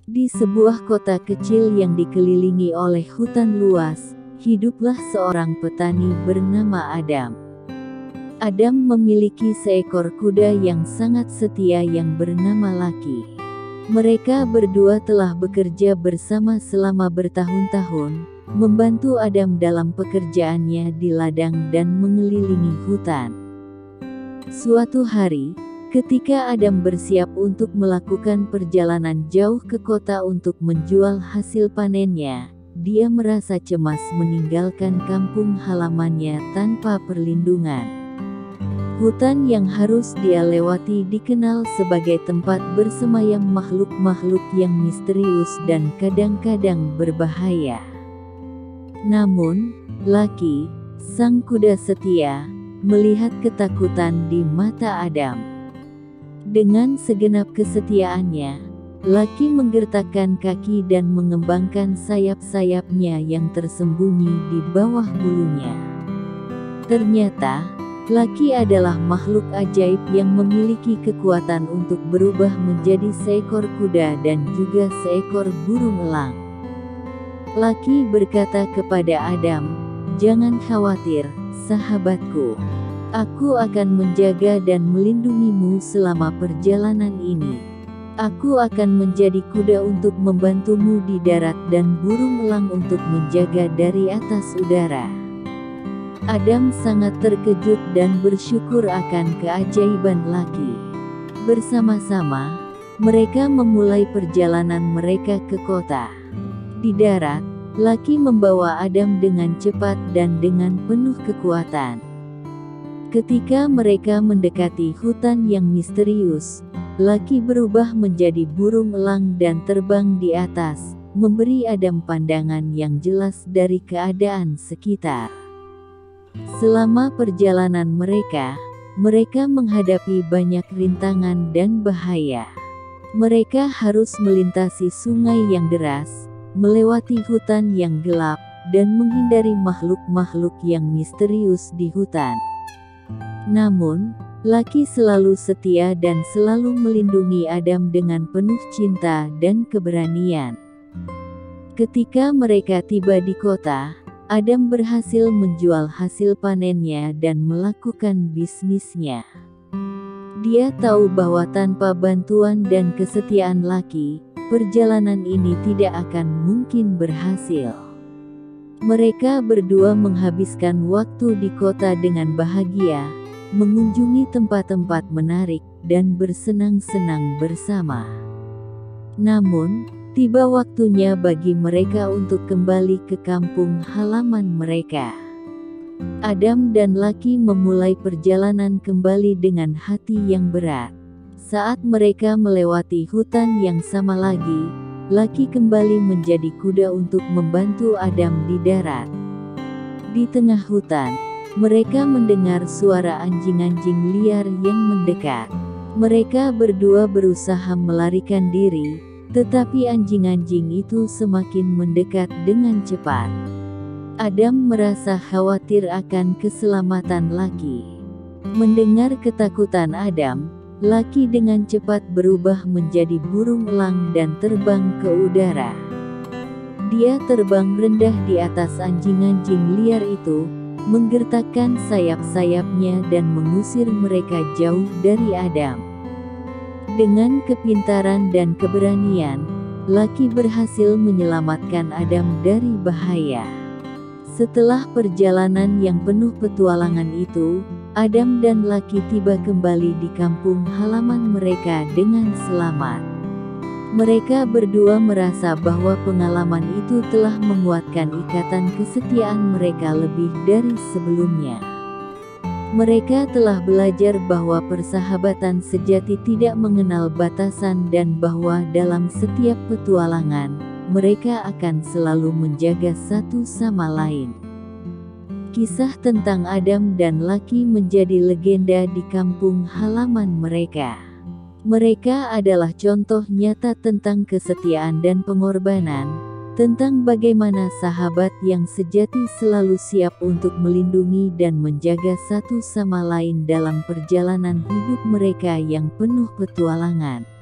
Di sebuah kota kecil yang dikelilingi oleh hutan luas, hiduplah seorang petani bernama Adam. Adam memiliki seekor kuda yang sangat setia yang bernama Lucky. Mereka berdua telah bekerja bersama selama bertahun-tahun, membantu Adam dalam pekerjaannya di ladang dan mengelilingi hutan. Suatu hari, ketika Adam bersiap untuk melakukan perjalanan jauh ke kota untuk menjual hasil panennya, dia merasa cemas meninggalkan kampung halamannya tanpa perlindungan. Hutan yang harus dia lewati dikenal sebagai tempat bersemayam makhluk-makhluk yang misterius dan kadang-kadang berbahaya. Namun, Lucky, sang kuda setia, melihat ketakutan di mata Adam. Dengan segenap kesetiaannya, Lucky menggertakkan kaki dan mengembangkan sayap-sayapnya yang tersembunyi di bawah bulunya. Ternyata, Lucky adalah makhluk ajaib yang memiliki kekuatan untuk berubah menjadi seekor kuda dan juga seekor burung elang. Lucky berkata kepada Adam, "Jangan khawatir, sahabatku. Aku akan menjaga dan melindungimu selama perjalanan ini. Aku akan menjadi kuda untuk membantumu di darat dan burung elang untuk menjaga dari atas udara." Adam sangat terkejut dan bersyukur akan keajaiban Lucky. Bersama-sama, mereka memulai perjalanan mereka ke kota. Di darat, Lucky membawa Adam dengan cepat dan dengan penuh kekuatan. Ketika mereka mendekati hutan yang misterius, Lucky berubah menjadi burung elang dan terbang di atas, memberi Adam pandangan yang jelas dari keadaan sekitar. Selama perjalanan mereka menghadapi banyak rintangan dan bahaya. Mereka harus melintasi sungai yang deras, melewati hutan yang gelap, dan menghindari makhluk-makhluk yang misterius di hutan. Namun, Lucky selalu setia dan selalu melindungi Adam dengan penuh cinta dan keberanian. Ketika mereka tiba di kota, Adam berhasil menjual hasil panennya dan melakukan bisnisnya. Dia tahu bahwa tanpa bantuan dan kesetiaan Lucky, perjalanan ini tidak akan mungkin berhasil. Mereka berdua menghabiskan waktu di kota dengan bahagia, mengunjungi tempat-tempat menarik, dan bersenang-senang bersama. Namun, tiba waktunya bagi mereka untuk kembali ke kampung halaman mereka. Adam dan Lucky memulai perjalanan kembali dengan hati yang berat. Saat mereka melewati hutan yang sama lagi, Lucky kembali menjadi kuda untuk membantu Adam di darat. Di tengah hutan, mereka mendengar suara anjing-anjing liar yang mendekat. Mereka berdua berusaha melarikan diri, tetapi anjing-anjing itu semakin mendekat dengan cepat. Adam merasa khawatir akan keselamatan Lucky. Mendengar ketakutan Adam, Lucky dengan cepat berubah menjadi burung elang dan terbang ke udara. Dia terbang rendah di atas anjing-anjing liar itu, menggertakkan sayap-sayapnya dan mengusir mereka jauh dari Adam. Dengan kepintaran dan keberanian, Lucky berhasil menyelamatkan Adam dari bahaya. Setelah perjalanan yang penuh petualangan itu, Adam dan Lucky tiba kembali di kampung halaman mereka dengan selamat. Mereka berdua merasa bahwa pengalaman itu telah menguatkan ikatan kesetiaan mereka lebih dari sebelumnya. Mereka telah belajar bahwa persahabatan sejati tidak mengenal batasan dan bahwa dalam setiap petualangan, mereka akan selalu menjaga satu sama lain. Kisah tentang Adam dan Lucky menjadi legenda di kampung halaman mereka. Mereka adalah contoh nyata tentang kesetiaan dan pengorbanan, tentang bagaimana sahabat yang sejati selalu siap untuk melindungi dan menjaga satu sama lain dalam perjalanan hidup mereka yang penuh petualangan.